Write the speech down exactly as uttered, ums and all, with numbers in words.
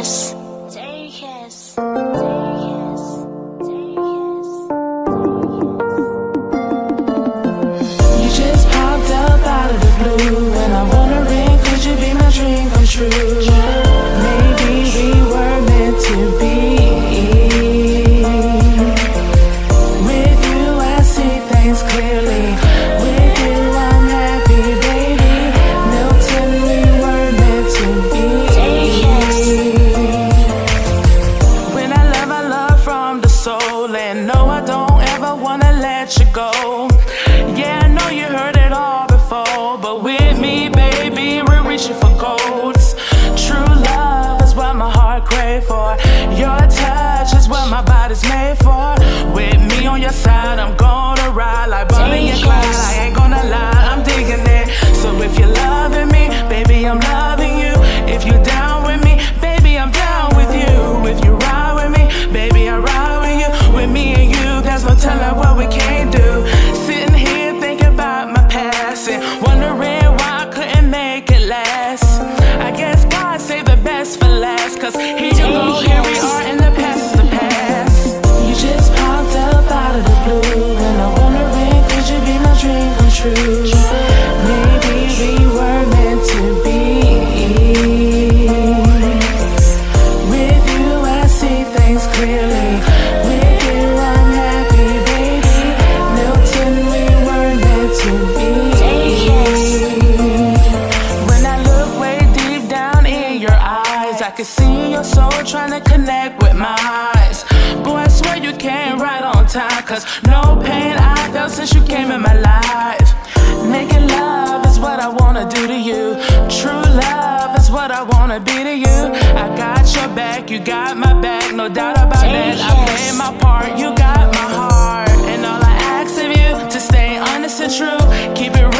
his, take his, take his, take his. You just popped up out of the blue, and I'm wondering, could you be my dream come true? Maybe we were meant to be. With you I see things clearly. With you I'm happy, baby. Milton, we were meant to be. When I love, I love from the soul, and no, I don't ever wanna let you go. Yeah, I know you heard it all before, but with me, baby, we're reaching for golds. True love is what my heart craves for. Your touch is what my body's made for. With me on your side, I'm gonna ride like Bonnie and Clyde. I ain't gonna lie, I'm digging it. So if you're loving me, baby, I'm loving you. If you're down with me, baby, I'm down with you. If you ride with me, baby, I ride with you. With me and you, there's no telling what we can't do. Sitting here thinking about my past and wondering why I couldn't make it last. I guess God saved the best for last, cause here you go, here we are, and the past is the past. You just popped up out of the blue, and I'm wondering, could you be my dream come true? Maybe we were meant to be. With you I see things clearly. With you I'm happy, baby. Milton, we were meant to be. When I look way deep down in your eyes, I can see your soul trying to connect with mine. Boy, I swear you came right on time, cause no pain I felt since you came in my life. Making love is what I wanna do to you. True love is what I wanna be to you. I got your back, you got my back, no doubt about that. I played my part, you got my heart, and all I ask of you to stay honest and true. Keep it